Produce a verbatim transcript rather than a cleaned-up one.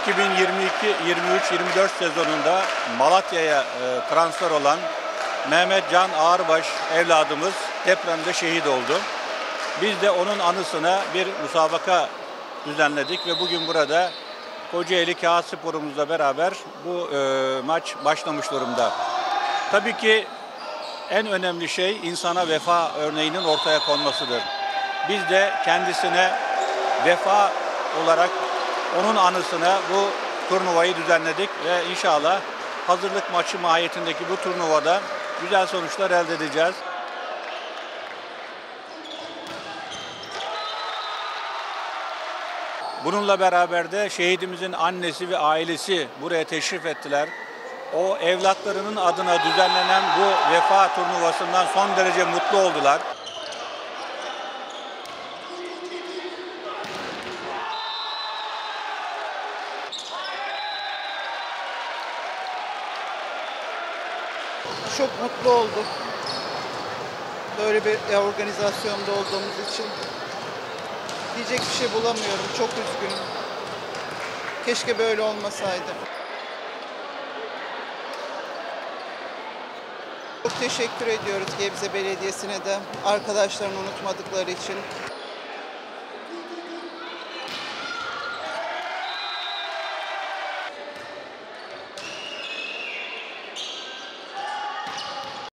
iki bin yirmi iki yirmi üç yirmi dört sezonunda Malatya'ya e, transfer olan Mehmet Can Ağırbaş evladımız depremde şehit oldu. Biz de onun anısına bir müsabaka düzenledik ve bugün burada Kocaeli Kağıtspor'umuzla beraber bu e, maç başlamış durumda. Tabii ki en önemli şey insana vefa örneğinin ortaya konmasıdır. Biz de kendisine vefa olarak onun anısına bu turnuvayı düzenledik ve inşallah hazırlık maçı mahiyetindeki bu turnuvada güzel sonuçlar elde edeceğiz. Bununla beraber de şehidimizin annesi ve ailesi buraya teşrif ettiler. O evlatlarının adına düzenlenen bu vefa turnuvasından son derece mutlu oldular. Çok mutlu olduk. Böyle bir organizasyonda olduğumuz için diyecek bir şey bulamıyorum. Çok üzgünüm. Keşke böyle olmasaydı. Çok teşekkür ediyoruz Gebze Belediyesi'ne de arkadaşlarını unutmadıkları için.